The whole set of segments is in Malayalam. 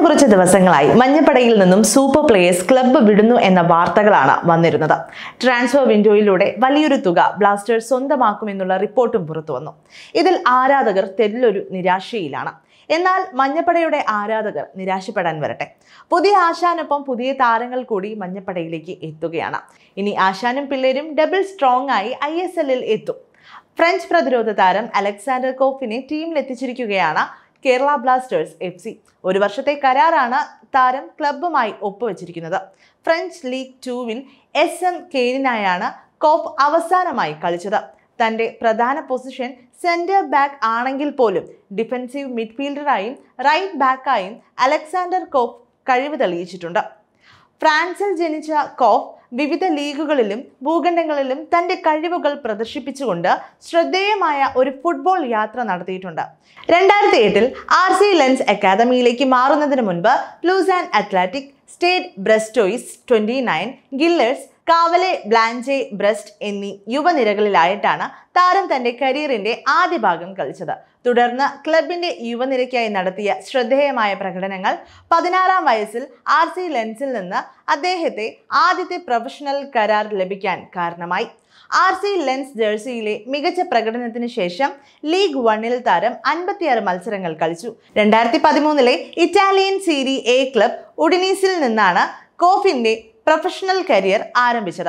കുറച്ച് ദിവസങ്ങളായി മഞ്ഞപ്പടയിൽ നിന്നും സൂപ്പർ പ്ലേയേഴ്സ് ക്ലബ്ബ് വിടുന്നു എന്ന വാർത്തകളാണ് വന്നിരുന്നത്. ട്രാൻസ്ഫർ വിൻഡോയിലൂടെ വലിയൊരു തുക ബ്ലാസ്റ്റേഴ്സ് സ്വന്തമാക്കുമെന്നുള്ള റിപ്പോർട്ടും പുറത്തുവന്നു. ഇതിൽ ആരാധകർ തെല്ലൊരു നിരാശയിലാണ്. എന്നാൽ മഞ്ഞപ്പടയുടെ ആരാധകർ നിരാശപ്പെടാൻ വരട്ടെ. പുതിയ ആശാനൊപ്പം പുതിയ താരങ്ങൾ കൂടി മഞ്ഞപ്പടയിലേക്ക് എത്തുകയാണ്. ഇനി ആശാനും പിള്ളേരും ഡബിൾ സ്ട്രോങ് ആയി ISL-ൽ എത്തും. ഫ്രഞ്ച് പ്രതിരോധ താരം അലക്സാണ്ടർ കോഫിനെ ടീമിലെത്തിച്ചിരിക്കുകയാണ് കേരള ബ്ലാസ്റ്റേഴ്സ് FC. ഒരു വർഷത്തെ കരാറാണ് താരം ക്ലബ്ബുമായി ഒപ്പുവെച്ചിരിക്കുന്നത്. ഫ്രഞ്ച് ലീഗ് 2-ൽ SM കെയ്നിനായാണ് കോഫ് അവസാനമായി കളിച്ചത്. തന്റെ പ്രധാന പൊസിഷൻ സെന്റർ ബാക്ക് ആണെങ്കിൽ പോലും ഡിഫൻസീവ് മിഡ്ഫീൽഡറായും റൈറ്റ് ബാക്കായും അലക്സാണ്ടർ കോഫ് കഴിവ് തെളിയിച്ചിട്ടുണ്ട്. ഫ്രാൻസിൽ ജനിച്ച കോഫ് വിവിധ ലീഗുകളിലും ഭൂഖണ്ഡങ്ങളിലും തന്റെ കഴിവുകൾ പ്രദർശിപ്പിച്ചുകൊണ്ട് ശ്രദ്ധേയമായ ഒരു ഫുട്ബോൾ യാത്ര നടത്തിയിട്ടുണ്ട്. 2008-ൽ RC ലെൻസ് അക്കാദമിയിലേക്ക് മാറുന്നതിന് മുൻപ് Lausanne athletic, Stade Brestois 29, Guilers, Cavale Blanche Brest എന്നീ യുവനിരകളിലായിട്ടാണ് താരം തന്റെ കരിയറിന്റെ ആദ്യ ഭാഗം കളിച്ചത്. തുടർന്ന് ക്ലബിന്റെ യുവനിരയ്ക്കായി നടത്തിയ ശ്രദ്ധേയമായ പ്രകടനങ്ങൾ 16-ാം വയസ്സിൽ RC ലെൻസിൽ നിന്ന് അദ്ദേഹത്തെ ആദ്യത്തെ പ്രൊഫഷണൽ കരാർ ലഭിക്കാൻ കാരണമായി. RC ലെൻസ് ജേഴ്സിയിലെ മികച്ച പ്രകടനത്തിന് ശേഷം ലീഗ് 1-ൽ താരം 56 മത്സരങ്ങൾ കളിച്ചു. 2013-ലെ ഇറ്റാലിയൻ സീരി A ക്ലബ് ഉഡിനീസിൽ നിന്നാണ് കോഫിന്റെ പ്രൊഫഷണൽ കരിയർ ആരംഭിച്ചത്.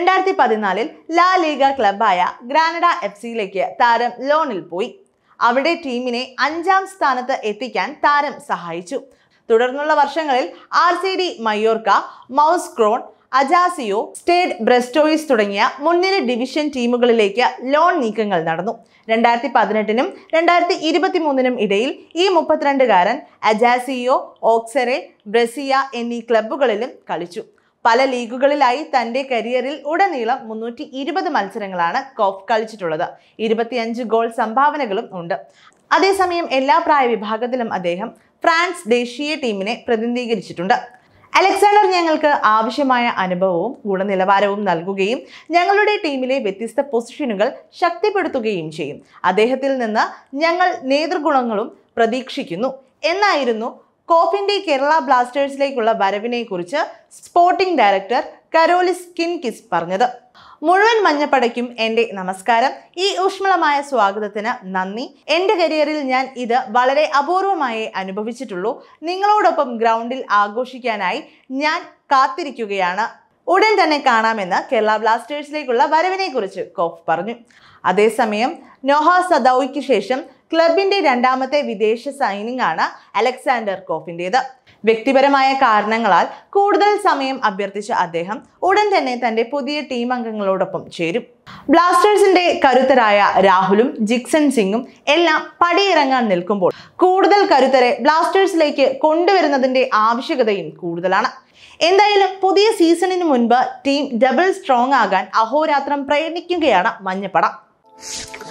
2014-ൽ ലാ ലീഗ ക്ലബായ ഗ്രാനഡ FC-യിലേക്ക് താരം ലോണിൽ പോയി. അവിടെ ടീമിനെ 5-ാം സ്ഥാനത്ത് എത്തിക്കാൻ താരം സഹായിച്ചു. തുടർന്നുള്ള വർഷങ്ങളിൽ RCD മയോർക്ക, മൗസ്ക്രോൺ, അജാസിയോ, സ്റ്റേഡ് ബ്രസ്റ്റോയിസ് തുടങ്ങിയ മുൻനിര ഡിവിഷൻ ടീമുകളിലേക്ക് ലോൺ നീക്കങ്ങൾ നടന്നു. 2018-നും 2023-നും ഇടയിൽ ഈ 32-കാരൻ അജാസിയോ, ഓക്സറെ, ബ്രസിയ എന്നീ ക്ലബ്ബുകളിലും കളിച്ചു. പല ലീഗുകളിലായി തന്റെ കരിയറിൽ ഉടനീളം 320 മത്സരങ്ങളാണ് കോഫ് കളിച്ചിട്ടുള്ളത്. 25 ഗോൾ സംഭാവനകളും ഉണ്ട്. അതേസമയം എല്ലാ പ്രായ വിഭാഗത്തിലും അദ്ദേഹം ഫ്രാൻസ് ദേശീയ ടീമിനെ പ്രതിനിധീകരിച്ചിട്ടുണ്ട്. അലക്സാണ്ടർ ഞങ്ങൾക്ക് ആവശ്യമായ അനുഭവവും ഗുണനിലവാരവും നൽകുകയും ഞങ്ങളുടെ ടീമിലെ വ്യത്യസ്ത പൊസിഷനുകൾ ശക്തിപ്പെടുത്തുകയും ചെയ്യും. അദ്ദേഹത്തിൽ നിന്ന് ഞങ്ങൾ നേതൃഗുണങ്ങളും പ്രതീക്ഷിക്കുന്നു എന്നായിരുന്നു കോഫിന്റെ കേരള ബ്ലാസ്റ്റേഴ്സിലേക്കുള്ള വരവിനെ കുറിച്ച് സ്പോർട്ടിംഗ് ഡയറക്ടർ കരോലിസ് കിൻകിസ് പറഞ്ഞത്. മുഴുവൻ മഞ്ഞപ്പടയ്ക്കും എൻ്റെ നമസ്കാരം. ഈ ഊഷ്മളമായ സ്വാഗതത്തിന് നന്ദി. എൻ്റെ കരിയറിൽ ഞാൻ ഇത് വളരെ അപൂർവമായേ അനുഭവിച്ചിട്ടുള്ളൂ. നിങ്ങളോടൊപ്പം ഗ്രൗണ്ടിൽ ആഘോഷിക്കാനായി ഞാൻ കാത്തിരിക്കുകയാണ്. ഉടൻ തന്നെ കാണാമെന്ന് കേരള ബ്ലാസ്റ്റേഴ്സിലേക്കുള്ള വരവിനെ കുറിച്ച് കോഫ് പറഞ്ഞു. അതേസമയം നോഹ സദൌയ്ക്ക് ശേഷം ക്ലബിന്റെ 2ാമത്തെ വിദേശ സൈനിങ് ആണ് അലക്സാണ്ടർ കോഫിൻ്റേത്. വ്യക്തിപരമായ കാരണങ്ങളാൽ കൂടുതൽ സമയം അഭ്യർത്ഥിച്ച അദ്ദേഹം ഉടൻ തന്നെ തന്റെ പുതിയ ടീം അംഗങ്ങളോടൊപ്പം ചേരും. ബ്ലാസ്റ്റേഴ്സിന്റെ കരുത്തരായ രാഹുലും ജിക്സൺ സിംഗും എല്ലാം പടിയിറങ്ങാൻ നിൽക്കുമ്പോൾ കൂടുതൽ കരുത്തരെ ബ്ലാസ്റ്റേഴ്സിലേക്ക് കൊണ്ടുവരുന്നതിന്റെ ആവശ്യകതയും കൂടുതലാണ്. എന്തായാലും പുതിയ സീസണിന് മുൻപ് ടീം ഡബിൾ സ്ട്രോങ് ആകാൻ അഹോരാത്രം പ്രയത്നിക്കുകയാണ് മഞ്ഞപ്പട.